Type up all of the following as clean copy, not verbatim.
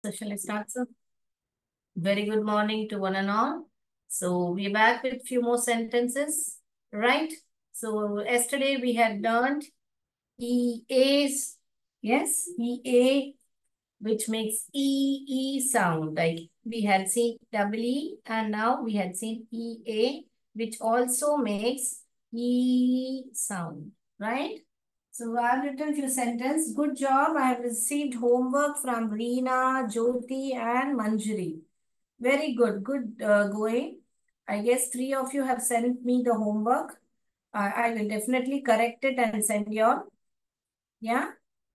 So shall I start, sir? Very good morning to one and all. So we're back with few more sentences, right? So yesterday we had learned EA's, yes, EA, which makes EE sound. Like we had seen EE and now we had seen EA, which also makes E sound, right? So I've written few sentences. Good job. I have received homework from Reena, Jyoti, and Manjari. Very good. Good going. I guess three of you have sent me the homework. I will definitely correct it and send you all. Yeah.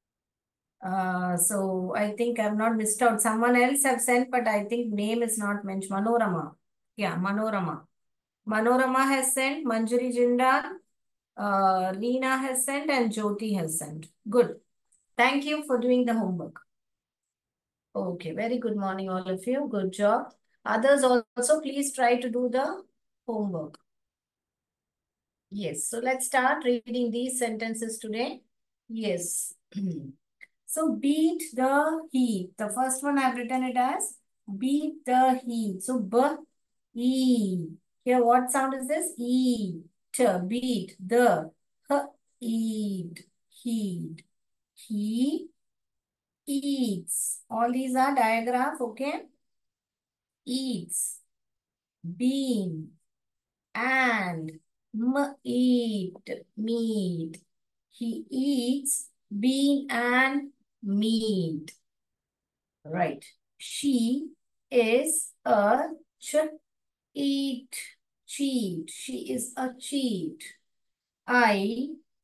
So I think I've not missed out. Someone else have sent, but I think name is not mentioned. Manorama. Yeah, Manorama. Manorama has sent. Manjari Jindan. Reena has sent and Jyoti has sent. Good. Thank you for doing the homework. Okay, very good morning, all of you. Good job. Others also, please try to do the homework. Yes, so let's start reading these sentences today. Yes. So beat the heat. The first one I've written it as beat the heat. So B, E. Here, what sound is this? E. T. Beat the H. Eat. Heat. He eats. All these are diagraph, okay? Eats, bean, and eat, meat. He eats bean and meat. Right. She is a eat, cheat. She is a cheat. I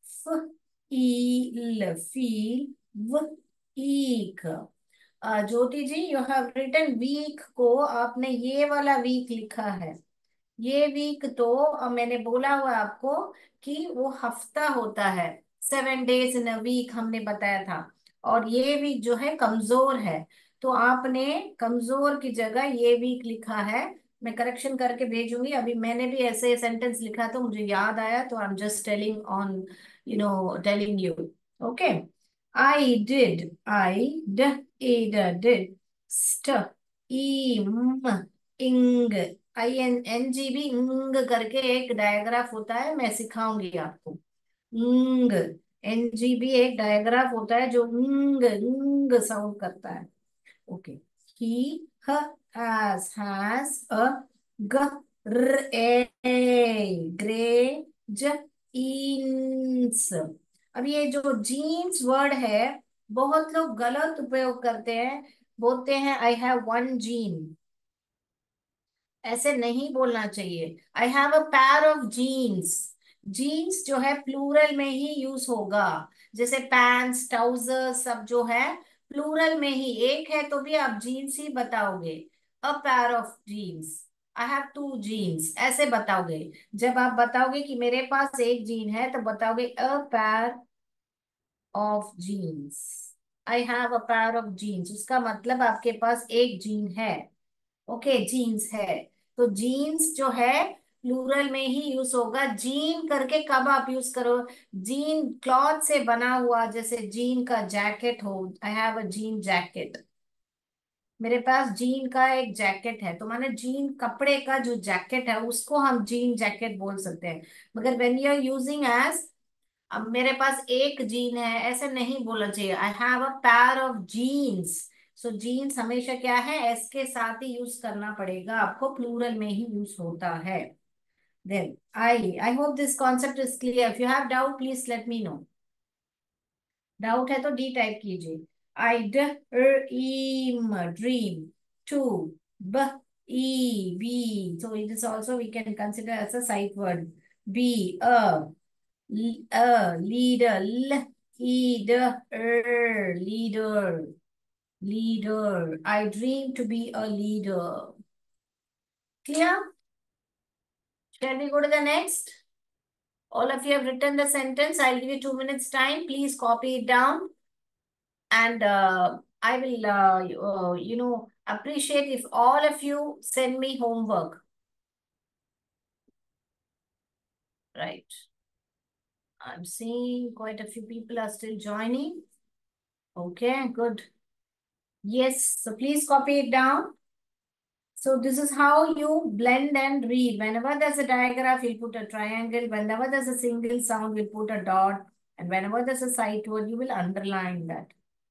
feel weak. Jyoti ji you have written week को आपने ये वाला week लिखा है। ये week तो मैंने बोला हुआ आपको कि वो हफ्ता होता है। 7 days इन अ वीक हमने बताया था। और ये वीक जो है कमजोर है। तो आपने कमजोर की जगह ये वीक लिखा है। मैं करेक्शन करके भेजूंगी। अभी मैंने भी ऐसे सेंटेंस लिखा तो मुझे याद आया तो I am just telling on telling you. Okay. I did st इंग ING भी इंग करके एक डायग्राफ होता है। मैं सिखाऊंगी आपको। इंग NG भी एक डायग्राफ होता है जो इंग इंग साउंड करता है। Okay. He has a grey ज ins। अब ये जो जीन्स वर्ड है बहुत लोग गलत उपयोग करते हैं। बोलते हैं आई हैव वन जीन। ऐसे नहीं बोलना चाहिए। आई have a pair of jeans. Jeans जो है प्लूरल में ही यूज होगा। जैसे पैंट्स ट्राउजर सब जो है प्लूरल में ही। एक है तो भी आप जीन्स ही बताओगे। A pair of jeans. I have two jeans ऐसे बताओगे। जब आप बताओगे कि मेरे पास एक जीन है तो बताओगे a pair of jeans. I have a pair of jeans उसका मतलब आपके पास एक जीन है। ओके जीन्स है। तो जीन्स जो है प्लूरल में ही यूज होगा। जीन करके कब आप यूज करो? जीन क्लॉथ से बना हुआ जैसे जीन का जैकेट हो। I have a jean jacket. मेरे पास जीन का एक जैकेट है तो माने जीन कपड़े का जो जैकेट है उसको हम जीन जैकेट बोल सकते हैं। मगर when you are using as अब मेरे पास एक जीन है ऐसे नहीं बोलना चाहिए। आई have a pair of jeans. So jeans हमेशा क्या है एस के साथ ही यूज करना पड़ेगा आपको। प्लूरल में ही यूज होता है। Then I hope this concept is clear. If you have doubt please let me know. Doubt है तो डी टाइप कीजिए। आई dream dream to b e be. So it is also we can consider as a side word. Be a leader leader leader I dream to be a leader. Clear? Shall we go to the next? All of you have written the sentence. I'll give you 2 minutes time. Please copy it down and I will appreciate if all of you send me homework. Right. I'm seeing quite a few people are still joining. Okay, good. Yes, so please copy it down. So this is how you blend and read. Whenever there's a diagram, you'll put a triangle. Whenever there's a single sound, we'll put a dot. And whenever there's a sight word, you will underline that.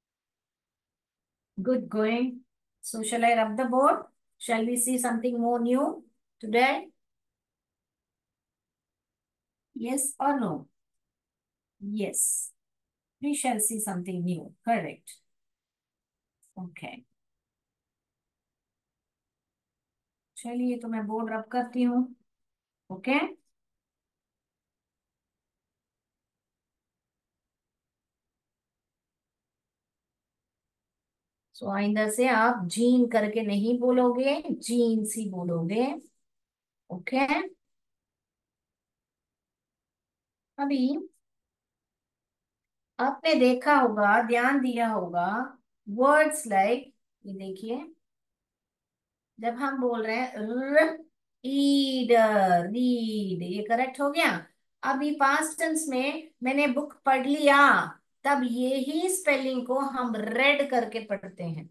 Good going. So shall I rub the board? Shall we see something more new today? Yes or no? Yes. We shall see something new. Correct. Okay. चलिए तो मैं board रब करती हूँ. Okay. सो आइंदा से आप gene करके नहीं बोलोगे, जीन्स ही बोलोगे. ओके. अभी आपने देखा होगा, ध्यान दिया होगा, वर्ड्स लाइक, ये देखिए, जब हम बोल रहे हैं रीड, रीड, ये करेक्ट हो गया. अभी पास्ट टेंस में मैंने बुक पढ़ लिया, तब यही स्पेलिंग को हम रेड करके पढ़ते हैं.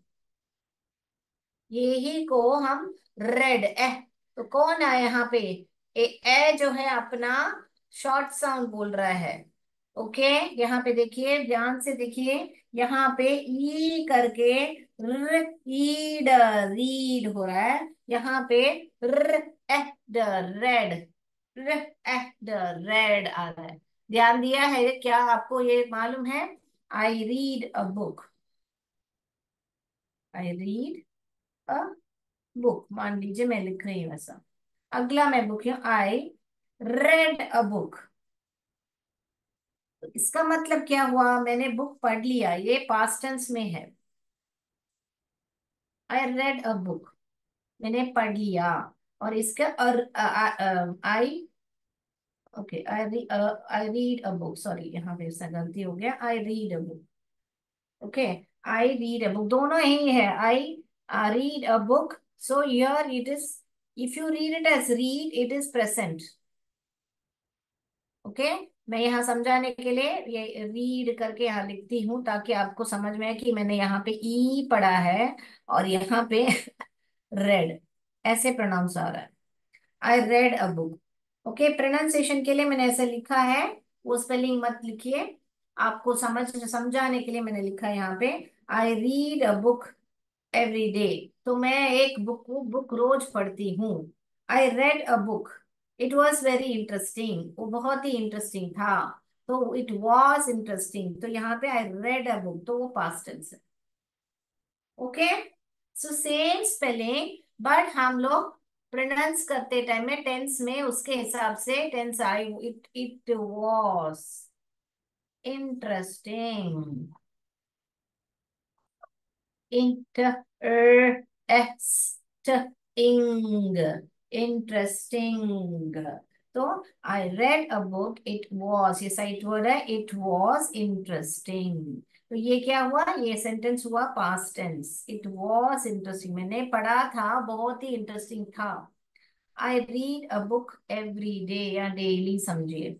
यही को हम रेड तो कौन है यहाँ पे? जो है अपना शॉर्ट साउंड बोल रहा है. ओके. यहाँ पे देखिए, ध्यान से देखिए, यहाँ पे ई करके रीड, रीड हो रहा है. यहाँ पे r the red, r the red आ रहा है. ध्यान दिया है क्या? आपको ये मालूम है? I read a book. I read a book. मान लीजिए मैं लिख रही हूँ ऐसा. अगला मैं बुक हूँ, आई रेड अ बुक. इसका मतलब क्या हुआ? मैंने बुक पढ़ लिया, ये पास्ट टेंस में है. आई रेड अ बुक, मैंने पढ़ लिया. और इसका I, okay, I read a book. Sorry, यहाँ पे ऐसा गलती हो गया. I read a book. Okay. I read a book दोनों ही है. I read a book. So here it is, if you read it as read, it is present. Okay. मैं यहाँ समझाने के लिए ये रीड करके यहाँ लिखती हूँ, ताकि आपको समझ में आए कि मैंने यहाँ पे ई पढ़ा है और यहाँ पे रेड, ऐसे प्रोनाउंस आ रहा है. I read a book. Okay. Pronunciation के लिए मैंने ऐसे लिखा है, वो स्पेलिंग मत लिखिए. आपको समझाने के लिए मैंने लिखा है यहाँ पे, I read a book every day. तो मैं एक बुक रोज पढ़ती हूँ. I read a book, it was very interesting, वो बहुत ही इंटरेस्टिंग था. तो इट वॉज इंटरेस्टिंग, तो यहाँ पे आई रेड अ बुक, तो वो पास्ट टेंस है. Okay. So same spelling, but हम लोग प्रोनाउंस करते टाइम में टेंस में उसके हिसाब से टेंस आई. It was interesting. Interesting, interesting. तो I read a book, it was, ये साइट वर्ड है, इट वॉज इंटरेस्टिंग. तो ये क्या हुआ? ये सेंटेंस हुआ past tense. It was interesting, मैंने पढ़ा था, बहुत ही इंटरेस्टिंग था. I read a book every day, या डेली समझिए.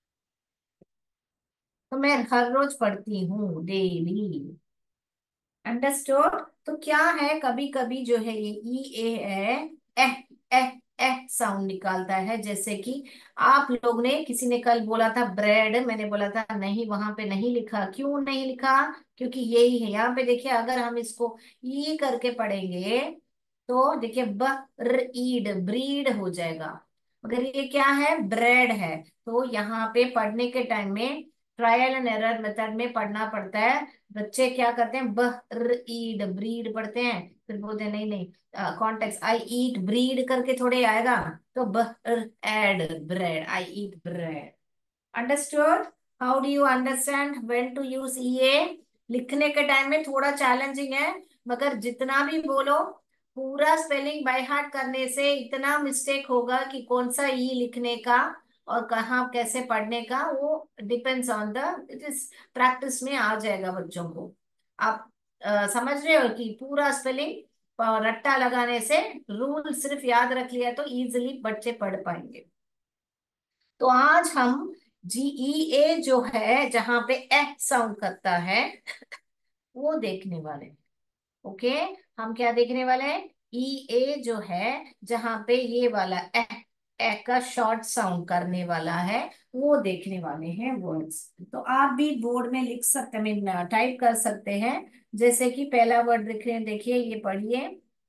तो मैं हर रोज पढ़ती हूँ, डेली. अंडरस्टूड. तो क्या है, कभी कभी जो है ये ई ए है, एह एह एह साउंड निकालता है. जैसे कि आप लोग ने, किसी ने कल बोला था ब्रेड, मैंने बोला था नहीं, वहां पे नहीं लिखा. क्यों नहीं लिखा? क्योंकि यही है. यहाँ पे देखिए, अगर हम इसको ई करके पढ़ेंगे तो देखिए ईड, ब्रीड हो जाएगा. मगर ये क्या है? ब्रेड है. तो यहाँ पे पढ़ने के टाइम में ट्रायल एंड एरर मेथड में पढ़ना पड़ता है. बच्चे क्या करते हैं? ईड, ब्रीड पढ़ते हैं, फिर बोलते हैं नहीं नहीं, कॉन्टेक्स्ट आई ईट ब्रीड करके थोड़े आएगा. तो एड bread, I eat bread. Understood. How do you understand when to use E A? लिखने के टाइम में थोड़ा चैलेंजिंग है, मगर जितना भी बोलो, पूरा स्पेलिंग बाय हार्ट करने से इतना मिस्टेक होगा कि कौन सा ई लिखने का और कहाँ कैसे पढ़ने का, वो depends on the, it is practice में आ जाएगा बच्चों को. आप समझ रहे हो कि पूरा स्पेलिंग रट्टा लगाने से, रूल सिर्फ याद रख लिया तो इजीली बच्चे पढ़ पाएंगे. तो आज हम जीईए जो है, जहां पे ए साउंड करता है, वो देखने वाले हैं. ओके, हम क्या देखने वाले हैं? ई ए जो है, जहां पे ये वाला ए का शॉर्ट साउंड करने वाला है, वो देखने वाले हैं वर्ड्स। तो आप भी बोर्ड में लिख सकते, आई मीन टाइप कर सकते हैं। जैसे कि पहला वर्ड लिख रहे हैं, देखिए ये पढ़िए,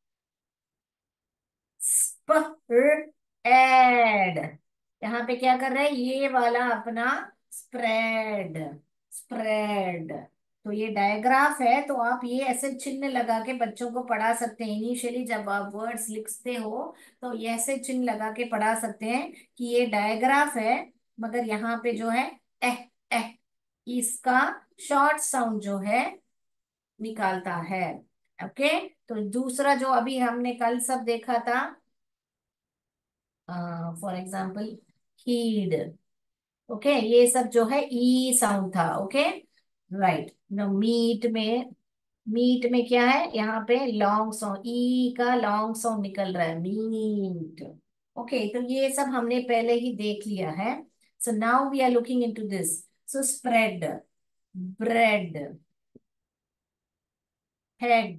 स्प्रेड। यहाँ पे क्या कर रहा है ये वाला अपना? Spread, spread. तो ये डायग्राफ है, तो आप ये ऐसे चिन्ह लगा के बच्चों को पढ़ा सकते हैं। इनिशियली जब आप वर्ड्स लिखते हो तो ये ऐसे चिन्ह लगा के पढ़ा सकते हैं कि ये डायग्राफ है, मगर यहाँ पे जो है एह, एह, इसका शॉर्ट साउंड जो है निकालता है। ओके, तो दूसरा जो अभी हमने कल सब देखा था, फॉर एग्जाम्पल हीड। ओके, ये सब जो है ई साउंड था। Okay, right. नो मीट में क्या है? यहाँ पे लॉन्ग साउंड, ई का लॉन्ग साउंड निकल रहा है, मीट। ओके, तो ये सब हमने पहले ही देख लिया है। So now we are looking into this. So spread, bread, head.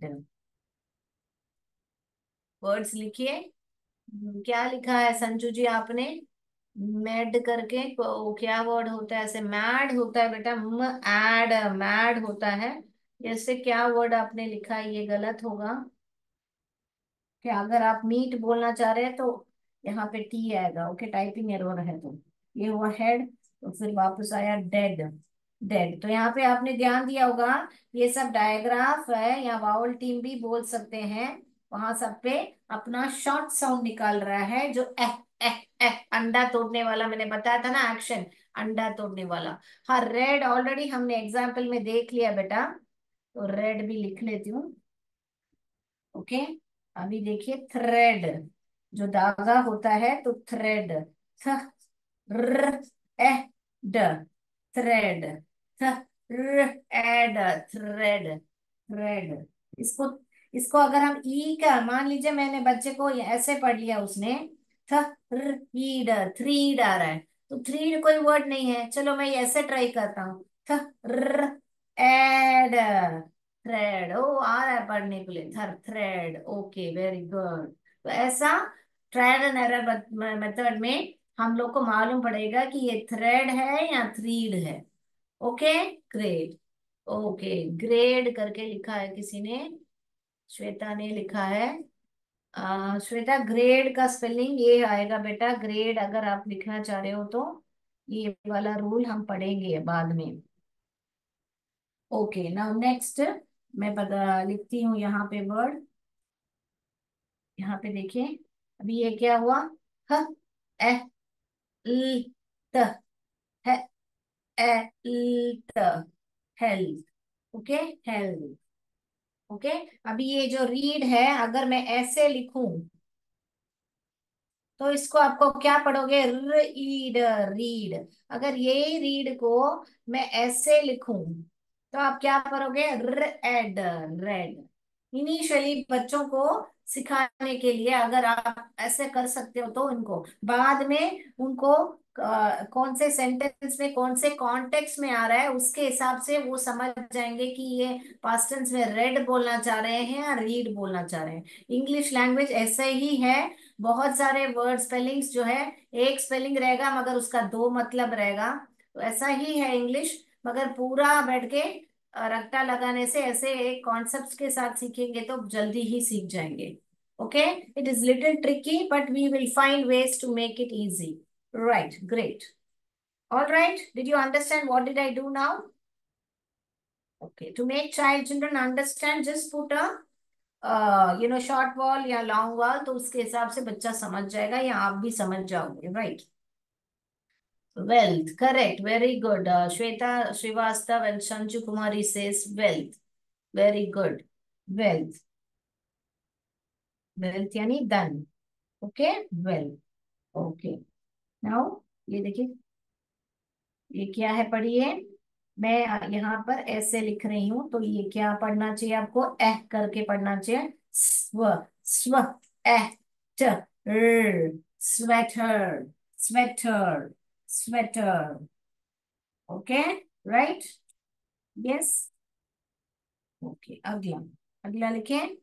Words लिखिए। क्या लिखा है संजू जी आपने? मैड करके क्या वर्ड होता है? ऐसे मैड होता है बेटा, एड, मैड होता है। जैसे क्या वर्ड आपने लिखा है, ये गलत होगा। कि अगर आप मीट बोलना चाह रहे हैं तो यहाँ पे टी आएगा। ओके, टाइपिंग एरर है। तो ये हुआ हेड, तो फिर वापस आया डेड। डेड, तो यहाँ पे आपने ध्यान दिया होगा, ये सब डायग्राफ है या वावल टीम भी बोल सकते हैं। वहां सब पे अपना शॉर्ट साउंड निकाल रहा है, जो अंडा तोड़ने वाला मैंने बताया था ना, एक्शन, अंडा तोड़ने वाला। हाँ, रेड ऑलरेडी हमने एग्जाम्पल में देख लिया बेटा, तो रेड भी लिख लेती हूँ। ओके, अभी देखिए थ्रेड, जो धागा होता है, तो थ्रेड, थ र ए ड, थ्रेड, थ र ए ड, थ्रेड, थ्रेड। इसको इसको अगर हम ई का मान लीजिए, मैंने बच्चे को ऐसे पढ़ लिया उसने, थ र ई ड, थ्रीड आ रहा है, तो थ्रीड कोई वर्ड नहीं है। चलो मैं ये ऐसे ट्राई करता हूँ, थ र एड, थ्रेड। ओ आ रहा है पढ़ने के लिए, थर थ्रेड। Okay, very good. तो ऐसा ट्रायल एंड एरर मेथड में हम लोग को मालूम पड़ेगा कि ये थ्रेड है या थ्रीड है। Okay, great. ओके, ग्रेड करके लिखा है किसी ने, श्वेता ने लिखा है। श्वेता, ग्रेड का स्पेलिंग ये आएगा बेटा, ग्रेड अगर आप लिखना चाह रहे हो तो ये वाला रूल हम पढ़ेंगे बाद में। ओके, नाउ नेक्स्ट मैं बता लिखती हूँ यहाँ पे वर्ड। यहाँ पे देखिए, अभी ये क्या हुआ? ह, ए, ल, त, है, ए, ल, त, हेल्थ। Okay, health. ओके, अभी ये जो रीड है, अगर मैं ऐसे लिखूं तो इसको आपको क्या पढ़ोगे? Read, read. अगर ये रीड को मैं ऐसे लिखूं तो आप क्या पढ़ोगे? Red, red. इनिशियली बच्चों को सिखाने के लिए अगर आप ऐसे कर सकते हो तो इनको बाद में उनको कौन से सेंटेंस में कौन से कॉन्टेक्स्ट में आ रहा है उसके हिसाब से वो समझ जाएंगे कि ये पास्ट टेंस में रेड बोलना चाह रहे हैं या रीड बोलना चाह रहे हैं। इंग्लिश लैंग्वेज ऐसे ही है, बहुत सारे वर्ड स्पेलिंग्स जो है, एक स्पेलिंग रहेगा मगर उसका दो मतलब रहेगा। तो ऐसा ही है इंग्लिश, मगर पूरा बैठ के रट्टा लगाने से ऐसे एक कॉन्सेप्ट के साथ सीखेंगे तो जल्दी ही सीख जाएंगे। Okay, it is little tricky but we will find ways to make it easy. Right, great. All right, did you understand what did I do now? Okay, to make child children understand just put short vowel या long vowel, तो उसके हिसाब से बच्चा समझ जाएगा या आप भी समझ जाओगे। Right, wealth, correct, very good. Shweta Srivastava and Sanju Kumari says wealth, very good. Wealth, wealth यानी धन। Okay, wealth. ओके, नाउ ये देखिए, ये क्या है पढ़िए। मैं यहाँ पर ऐसे लिख रही हूँ, तो ये क्या पढ़ना चाहिए आपको? एह करके पढ़ना चाहिए। स्व, स्व, एह, ट, र, sweater, sweater, sweater. Okay, right, yes. Okay, अगला, अगला लिखें।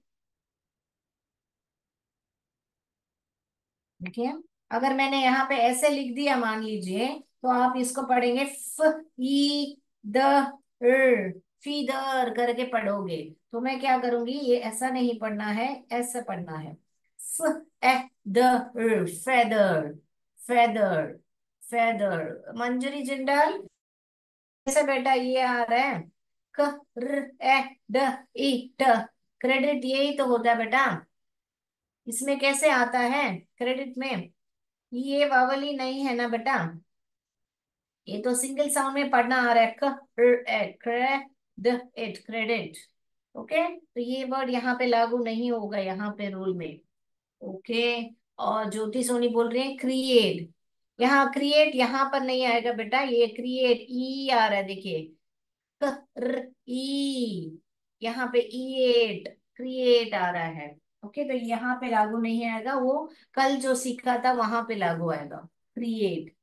देखिए, अगर मैंने यहाँ पे ऐसे लिख दिया मान लीजिए, तो आप इसको पढ़ेंगे फ ई द र, फीदर करके पढ़ोगे। तो मैं क्या करूंगी, ये ऐसा नहीं पढ़ना है, ऐसा पढ़ना है। फ ए द र, feather, feather, feather. Manjari Jindal, कैसे बेटा ये आ रहा है? क र ए ड ई ट, क्रेडिट यही तो होता है बेटा। इसमें कैसे आता है क्रेडिट में? ये वावल ही नहीं है ना बेटा, ये तो सिंगल साउंड में पढ़ना आ रहा है। Credit, credit. ओके, तो ये वर्ड यहाँ पे लागू नहीं होगा, यहाँ पे रूल में। ओके। और ज्योति सोनी बोल रही है क्रिएट, यहाँ क्रिएट यहाँ पर नहीं आएगा बेटा, ये क्रिएट ई आ रहा है, देखिए। ई, यहाँ पे ईएट, क्रिएट आ रहा है। ओके, तो यहाँ पे लागू नहीं आएगा, वो कल जो सीखा था वहां पे लागू आएगा, create.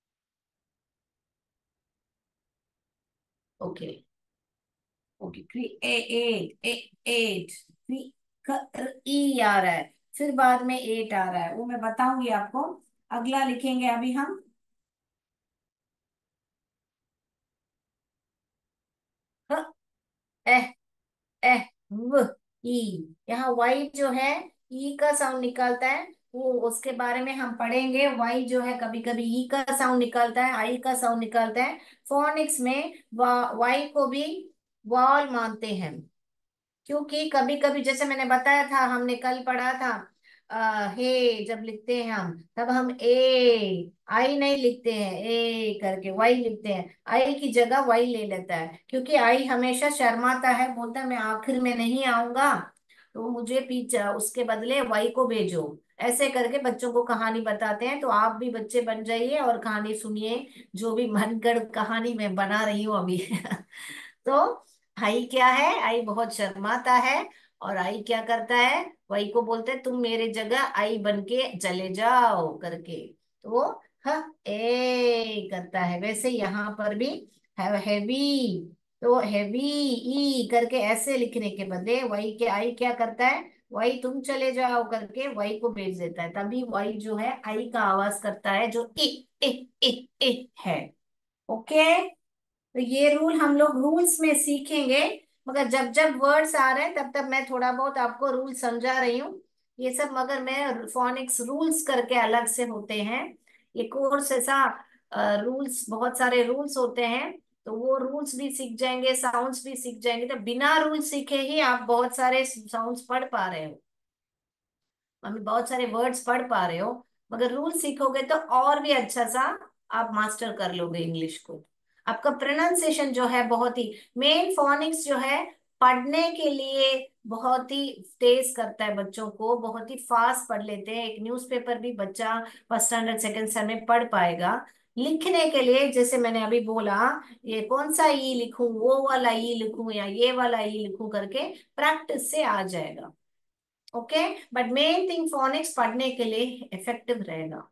Okay, okay, create, ate, E आ रहा है, फिर बाद में एट आ रहा है, वो मैं बताऊंगी आपको। अगला लिखेंगे अभी हम। ह, एह, एह, व, ई। यहाँ वाई जो है ई का साउंड निकालता है, वो उसके बारे में हम पढ़ेंगे। वाई जो है कभी कभी ई का साउंड निकालता है, आई का साउंड निकालता है। फोनिक्स में वाई को भी वॉल मानते हैं, क्योंकि कभी कभी जैसे मैंने बताया था, हमने कल पढ़ा था, हे जब लिखते हैं हम, तब हम ए आई नहीं लिखते हैं, ए करके वाई लिखते हैं। आई की जगह वाई ले लेता है, क्योंकि आई हमेशा शर्माता है, बोलता है मैं आखिर में नहीं आऊंगा, तो मुझे पीछे उसके बदले वाई को भेजो। ऐसे करके बच्चों को कहानी बताते हैं, तो आप भी बच्चे बन जाइए और कहानी सुनिए, जो भी मनगढ़ंत कहानी मैं बना रही हूँ अभी। तो आई क्या है, आई बहुत शर्माता है, और आई क्या करता है, वही को बोलते हैं तुम मेरे जगह आई बन के चले जाओ करके। तो वो ह ए करता है। वैसे यहाँ पर भी हैवी, तो हैवी ई करके ऐसे लिखने के बदले वही के आई क्या करता है, वही तुम चले जाओ करके वही को भेज देता है, तभी वही जो है आई का आवाज करता है, जो ए ए ए है। ओके, तो ये रूल हम लोग रूल्स में सीखेंगे, मगर जब जब वर्ड्स आ रहे हैं तब तब मैं थोड़ा बहुत आपको रूल समझा रही हूँ। ये सब मगर मैं फोनिक्स रूल्स करके अलग से होते हैं, ये कोर्स ऐसा, रूल्स बहुत सारे रूल्स होते हैं, तो वो रूल्स भी सीख जाएंगे, साउंड्स भी सीख जाएंगे। तो बिना रूल सीखे ही आप बहुत सारे साउंड्स पढ़ पा रहे हो, मम्मी बहुत सारे वर्ड्स पढ़ पा रहे हो, मगर रूल सीखोगे तो और भी अच्छा सा आप मास्टर कर लोगे इंग्लिश को। आपका प्रोनाउंसिएशन जो है बहुत ही, मेन फोनिक्स जो है पढ़ने के लिए बहुत ही तेज करता है, बच्चों को बहुत ही फास्ट पढ़ लेते हैं। एक न्यूज़पेपर भी बच्चा फर्स्ट स्टैंडर्ड सेकंड स्टैंडर्ड में पढ़ पाएगा। लिखने के लिए जैसे मैंने अभी बोला, ये कौन सा ई लिखूं, वो वाला ई लिखूं या ये वाला ई लिखूं करके प्रैक्टिस से आ जाएगा। Okay, but main thing phonics पढ़ने के लिए इफेक्टिव रहेगा।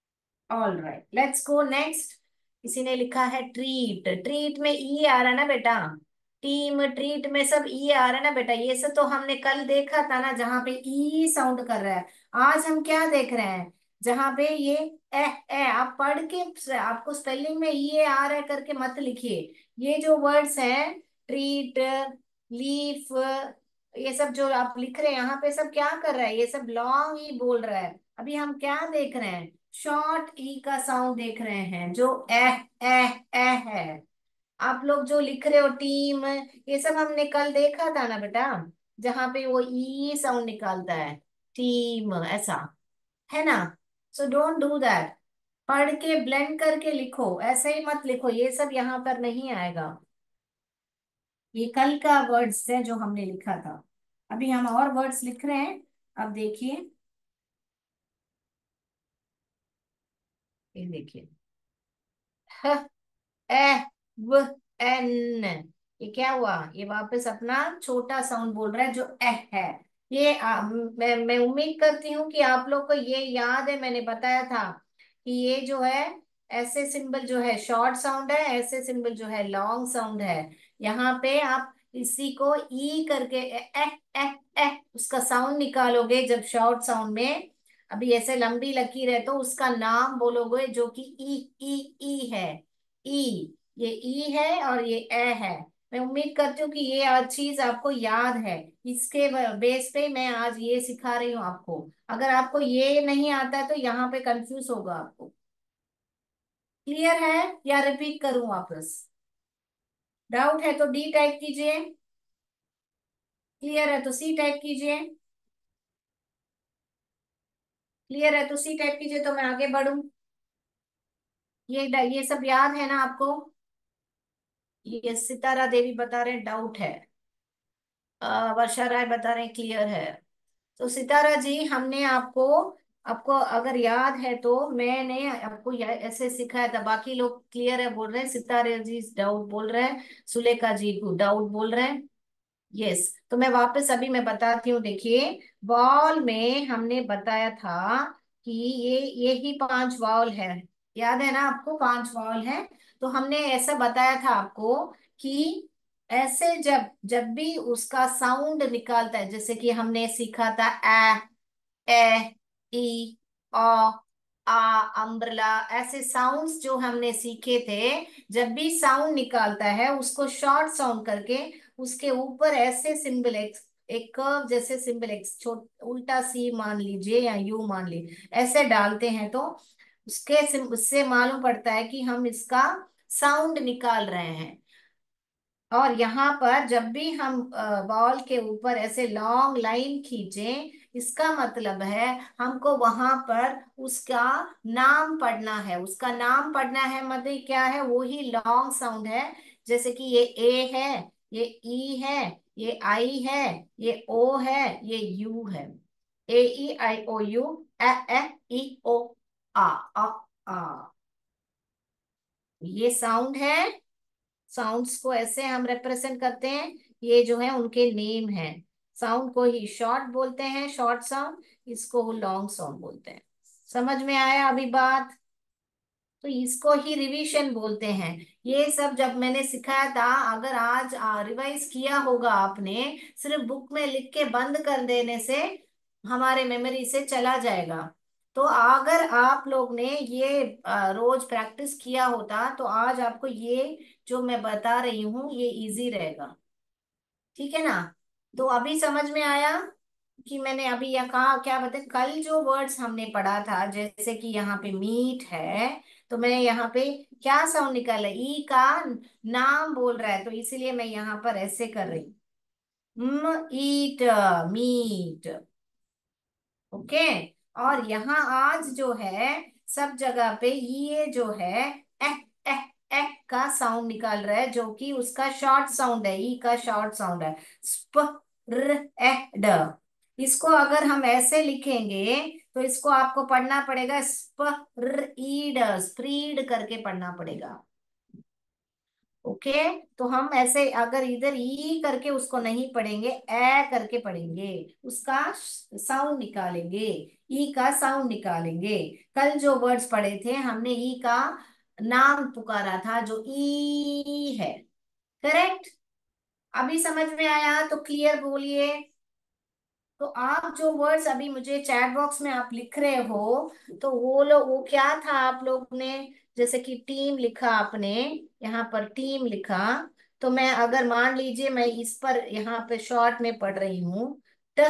All right, let's go next. किसी ने लिखा है ट्रीट, ट्रीट में ई आ रहा है ना बेटा, टीम ट्रीट में सब ई आ रहा है ना बेटा, ये सब तो हमने कल देखा था ना, जहां पे ई साउंड कर रहा है। आज हम क्या देख रहे हैं, जहां पे ये ए आप पढ़ के आपको स्पेलिंग में ये आ रहा है करके मत लिखिए। ये जो वर्ड्स हैं, ट्रीट, लीफ, ये सब जो आप लिख रहे हैं यहाँ पे, सब क्या कर रहा है, ये सब लॉन्ग ई बोल रहा है। अभी हम क्या देख रहे हैं, शॉर्ट ई का साउंड देख रहे हैं, जो ए है। आप लोग जो लिख रहे हो टीम, ये सब हमने कल देखा था ना बेटा, जहां पे वो ई साउंड निकालता है, टीम ऐसा, है ना? सो डोंट डू दैट, पढ़ के ब्लेंड करके लिखो, ऐसे ही मत लिखो, ये सब यहाँ पर नहीं आएगा। ये कल का वर्ड्स है जो हमने लिखा था, अभी हम और वर्ड्स लिख रहे हैं। अब देखिए, ये देखिए, ह ए व एन, ये क्या हुआ, ये वापस अपना छोटा साउंड बोल रहा है जो है। ये मैं उम्मीद करती हूँ कि आप लोग को ये याद है, मैंने बताया था कि ये जो है ऐसे सिंबल जो है शॉर्ट साउंड है, ऐसे सिंबल जो है लॉन्ग साउंड है। यहाँ पे आप इसी को ई करके उसका साउंड निकालोगे जब शॉर्ट साउंड में। अभी ऐसे लंबी लकीर है तो उसका नाम बोलोगे जो कि ई ई ई है। ई, ये ई है और ये ए है। मैं उम्मीद करती हूँ कि ये हर चीज आपको याद है। इसके बेस पे मैं आज ये सिखा रही हूँ आपको। अगर आपको ये नहीं आता है तो यहाँ पे कंफ्यूज होगा आपको। क्लियर है या रिपीट करूं वापस? डाउट है तो डी टाइप कीजिए। क्लियर है तो सी टाइप कीजिए। क्लियर है तो सी टाइप कीजिए तो मैं आगे बढ़ूं। ये सब याद है ना आपको? ये सितारा देवी बता रहे हैं डाउट है। वर्षा राय बता रहे हैं क्लियर है। तो सितारा जी, हमने आपको आपको अगर याद है तो मैंने आपको ऐसे सिखाया था। बाकी लोग क्लियर है बोल रहे हैं, सितारे जी डाउट बोल रहे हैं, सुलेखा जी डाउट बोल रहे हैं। यस, तो मैं वापस अभी मैं बताती हूँ। देखिए, वॉल में हमने बताया था कि ये ही 5 वॉल है। याद है ना आपको, 5 वॉल है। तो हमने ऐसा बताया था आपको कि ऐसे जब जब भी उसका साउंड निकालता है, जैसे कि हमने सीखा था ए, ई, ओ, आ, अम्ब्रेला, ऐसे साउंड्स जो हमने सीखे थे। जब भी साउंड निकालता है उसको शॉर्ट साउंड करके उसके ऊपर ऐसे सिंबल एक्स, एक कर्व जैसे सिंबल एक्स, छोट उल्टा सी मान लीजिए या यू मान लीजिए, ऐसे डालते हैं तो उससे मालूम पड़ता है कि हम इसका साउंड निकाल रहे हैं। और यहाँ पर जब भी हम बॉल के ऊपर ऐसे लॉन्ग लाइन खींचें, इसका मतलब है हमको वहां पर उसका नाम पढ़ना है। उसका नाम पढ़ना है मतलब क्या है, वो ही लॉन्ग साउंड है। जैसे कि ये ए है, ये ई है, ये आई है, ये ओ है, ये यू है। ए ई आई ओ यू, ए ए ई ओ, आ आ आ, ये साउंड है। साउंड्स को ऐसे हम रिप्रेजेंट करते हैं। ये जो है उनके नेम है। साउंड को ही शॉर्ट बोलते हैं, शॉर्ट साउंड। इसको लॉन्ग साउंड बोलते हैं। समझ में आया अभी बात? तो इसको ही रिवीजन बोलते हैं। ये सब जब मैंने सिखाया था, अगर आज रिवाइज किया होगा आपने, सिर्फ बुक में लिख के बंद कर देने से हमारे मेमोरी से चला जाएगा। तो अगर आप लोग ने ये रोज प्रैक्टिस किया होता तो आज आपको ये जो मैं बता रही हूँ ये इजी रहेगा। ठीक है ना? तो अभी समझ में आया कि मैंने अभी यह कहा क्या बताया। कल जो वर्ड्स हमने पढ़ा था, जैसे कि यहाँ पे मीट है, तो मैं यहाँ पे क्या साउंड निकाला, ई का नाम बोल रहा है तो इसीलिए मैं यहाँ पर ऐसे कर रही हूँ, ईट, मीट। ओके। और यहाँ आज जो है सब जगह पे ये जो है एह एह एह का साउंड निकाल रहा है, जो कि उसका शॉर्ट साउंड है, ई का शॉर्ट साउंड है। स्प, र, एह, ड। इसको अगर हम ऐसे लिखेंगे तो इसको आपको पढ़ना पड़ेगा स्प, र, ई, ड, स्प्रीड करके पढ़ना पड़ेगा। ओके। तो हम ऐसे अगर इधर ई करके उसको नहीं पढ़ेंगे, ए करके पढ़ेंगे, उसका साउंड निकालेंगे, ई का साउंड निकालेंगे। कल जो वर्ड्स पढ़े थे हमने ई का नाम पुकारा था जो ई है। करेक्ट? अभी समझ में आया तो क्लियर बोलिए। तो आप जो वर्ड्स अभी मुझे चैट बॉक्स में आप लिख रहे हो, तो वो क्या था आप लोग ने? जैसे कि टीम लिखा आपने, यहाँ पर टीम लिखा। तो मैं अगर मान लीजिए मैं इस पर यहाँ पे शॉर्ट में पढ़ रही हूँ, ट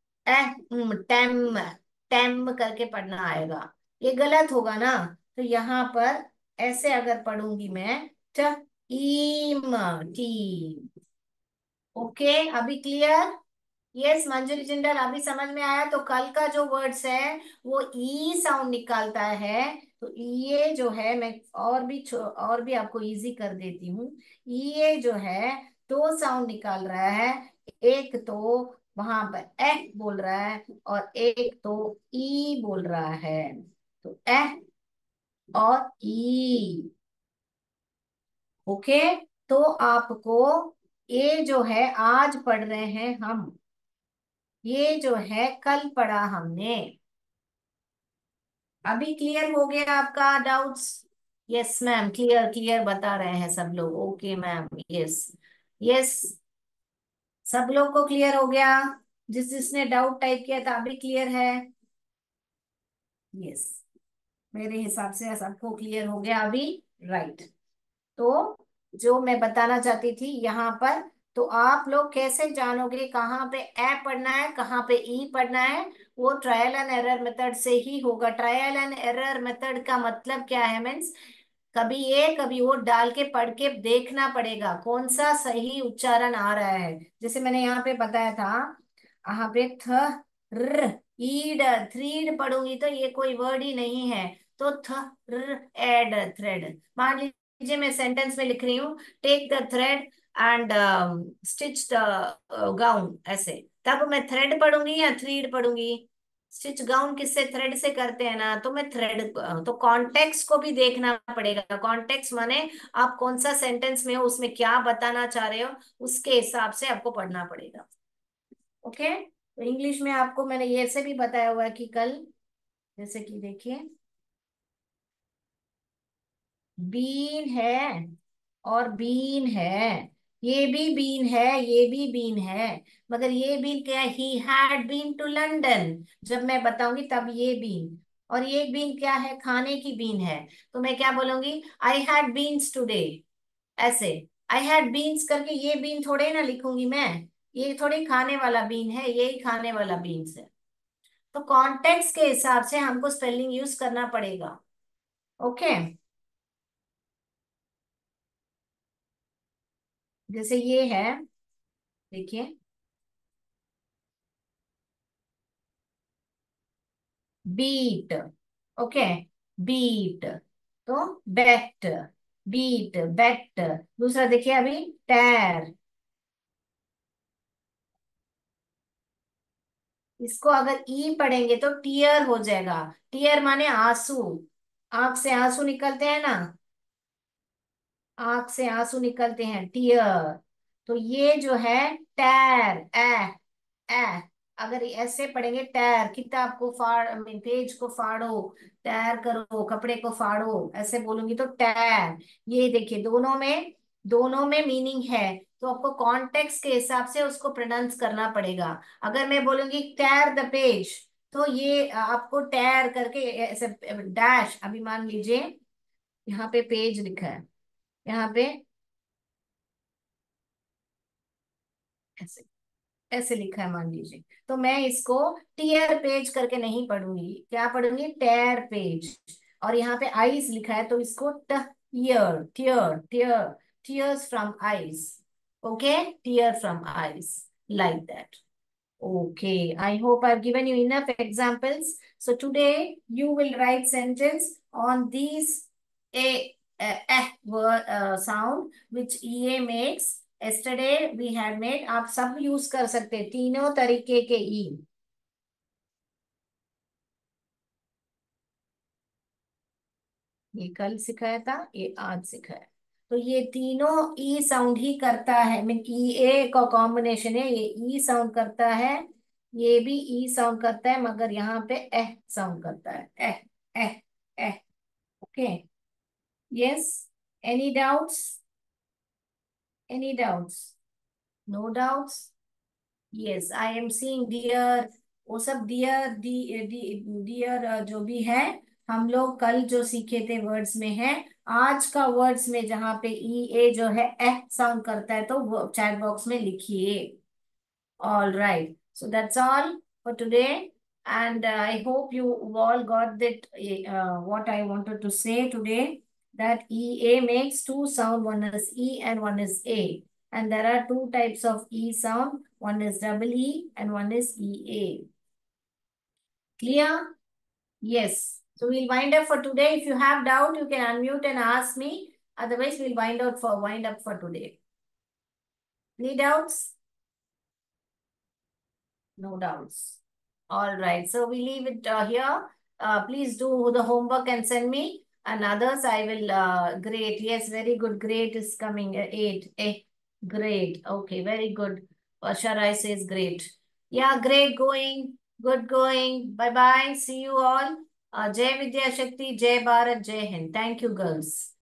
टेम, टेम करके पढ़ना आएगा। ये गलत होगा ना? तो यहाँ पर ऐसे अगर पढ़ूंगी मैं, ट टीम, टीम। ओके, अभी क्लियर? यस मंजूरी जिंदल, अभी समझ में आया। तो कल का जो वर्ड्स है वो ई साउंड निकालता है। तो ये जो है मैं और भी आपको इजी कर देती हूँ। ये जो है दो साउंड निकाल रहा है। एक तो वहां पर एह बोल रहा है और एक तो ई बोल रहा है। तो एह और ई। ओके। तो आपको ये जो है आज पढ़ रहे हैं हम, ये जो है कल पढ़ा हमने। अभी क्लियर हो गया आपका doubts? Yes ma'am, clear clear बता रहे हैं सब लोग। Okay ma'am, yes. यस, सब लोग को क्लियर हो गया? जिस जिसने डाउट टाइप किया था अभी क्लियर है? यस, मेरे हिसाब से सबको क्लियर हो गया अभी। राइट। तो जो मैं बताना चाहती थी यहाँ पर, तो आप लोग कैसे जानोगे कहाँ पे ए पढ़ना है कहाँ पे ई पढ़ना है? वो ट्रायल एंड एरर मेथड से ही होगा। ट्रायल एंड एरर मेथड का मतलब क्या है? मीन्स कभी ये कभी वो डाल के पढ़ के देखना पड़ेगा कौन सा सही उच्चारण आ रहा है। जैसे मैंने यहाँ पे बताया था, यहाँ पे थ र ईड थ्रीड पढ़ूंगी तो ये कोई वर्ड ही नहीं है। तो थ र एड थ्रेड। मान लीजिए मैं सेंटेंस में लिख रही हूँ, take the thread and stitch the gown, ऐसे। तब मैं थ्रेड पढ़ूंगी या थ्रीड पढ़ूंगी? स्टिच गाउन किससे? थ्रेड से करते हैं ना, तो मैं थ्रेड। तो कॉन्टेक्स्ट को भी देखना पड़ेगा। कॉन्टेक्स्ट माने आप कौन सा सेंटेंस में हो, उसमें क्या बताना चाह रहे हो, उसके हिसाब से आपको पढ़ना पड़ेगा। ओके। तो इंग्लिश में आपको मैंने ये से भी बताया हुआ है कि कल, जैसे कि देखिए, बीन है और बीन है। ये भी बीन है, ये भी बीन है। मगर ये बीन क्या है? He had been to London. जब मैं बताऊंगी तब ये बीन। और ये बीन क्या है? खाने की बीन है। तो मैं क्या बोलूंगी? आई हैड बीन्स टुडे, ऐसे। आई हैड बीन्स करके ये बीन थोड़े ना लिखूंगी मैं। ये थोड़ी खाने वाला बीन है, ये ही खाने वाला बीन्स है। तो कॉन्टेक्स्ट के हिसाब से हमको स्पेलिंग यूज करना पड़ेगा। ओके। जैसे ये है, देखिए, बीट। Okay, beat. तो बेट, बीट बेट। दूसरा देखिए अभी, टैर। इसको अगर ई पढ़ेंगे तो टीयर हो जाएगा। टीयर माने आंसू। आंख से आंसू निकलते हैं ना, आंख से आंसू निकलते हैं, टीयर। तो ये जो है टैर, ए। अगर ये ऐसे पढ़ेंगे, टैर, किताब को फाड़, पेज को फाड़ो, टैर करो, कपड़े को फाड़ो, ऐसे बोलूंगी तो टैर। ये देखिए, दोनों में मीनिंग है। तो आपको कॉन्टेक्स्ट के हिसाब से उसको प्रोनाउंस करना पड़ेगा। अगर मैं बोलूंगी टैर द पेज, तो ये आपको टैर करके ऐसे डैश। अभी मान लीजिए यहाँ पे पेज लिखा है, यहाँ पे ऐसे ऐसे लिखा है मान लीजिए, तो मैं इसको टीयर पेज करके नहीं पढ़ूंगी, क्या पढ़ूंगी? टेयर पेज। और यहाँ पे आईज लिखा है तो इसको tear tear tear, tears from eyes. Okay, tear from eyes, like that. Okay, I hope I've given you enough examples. So today you will write sentence on these word sound which EA makes. Yesterday we had made. आप सब use कर सकते हैं तीनों तरीके के ई। ये कल सिखाया था, ये आज सिखाया। तो ये तीनों ई साउंड ही करता है। मीन ई ए का कॉम्बिनेशन है, ये ई साउंड करता है, ये भी ई साउंड करता है, मगर यहाँ पे एह साउंड करता है। Eh, eh, eh. Okay. Yes. Any doubts? Any doubts? No doubts? Yes, I am seeing dear. वो सब डियर डियर जो भी है, हम लोग कल जो सीखे थे वर्ड्स में है। आज का वर्ड्स में जहाँ पे ई ए जो है एह साउंड करता है, तो वो चैट बॉक्स में लिखिए। All right. So that's all for today. And I hope you all got that what I wanted to say today. That EA makes two sound. One is E and one is A. And there are two types of E sound. One is double E and one is EA. Clear? Yes. So we'll wind up for today. If you have doubt, you can unmute and ask me. Otherwise, we'll wind up for today. Any doubts? No doubts. All right. So we leave it here. Please do the homework and send me. And others I will grade. Yes, very good. Great is coming. Eight. Great. Okay, very good. Sharai says great. Yeah, great going. Good going. Bye bye. See you all. Jai Vidya Shakti, Jai Bharat, Jai Hind. Thank you, girls.